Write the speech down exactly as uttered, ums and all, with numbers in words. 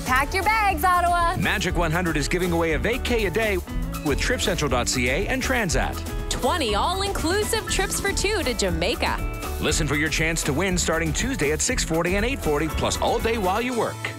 Pack your bags, Ottawa. Magic one hundred is giving away a vacay a day with Trip Central dot C A and Transat. twenty all-inclusive trips for two to Jamaica. Listen for your chance to win starting Tuesday at six forty and eight forty, plus all day while you work.